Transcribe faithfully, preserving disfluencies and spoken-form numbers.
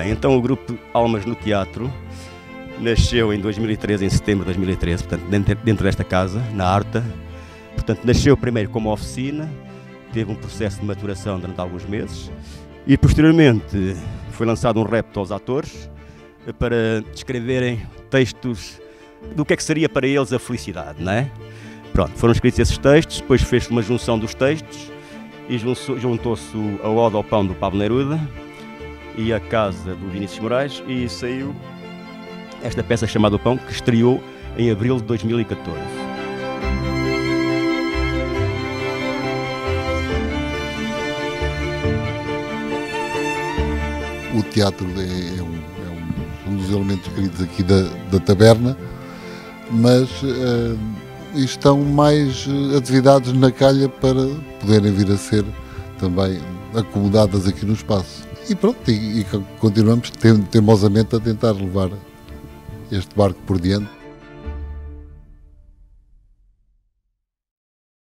Bem, então o grupo Almas no Teatro nasceu em dois mil e treze, em setembro de dois mil e treze, portanto dentro, dentro desta casa, na Arta. Portanto, nasceu primeiro como oficina, teve um processo de maturação durante alguns meses e posteriormente foi lançado um repto aos atores para descreverem textos do que é que seria para eles a felicidade, não é? Pronto, foram escritos esses textos, depois fez-se uma junção dos textos e juntou-se a Ode ao Pão do Pablo Neruda e a Casa do Vinícius Moraes e saiu esta peça chamada O Pão, que estreou em abril de dois mil e catorze. O teatro é um, é um dos elementos queridos aqui da, da taberna, mas uh, estão mais atividades na calha para poderem vir a ser também acomodadas aqui no espaço. E pronto, e, e continuamos temosamente a tentar levar este barco por diante.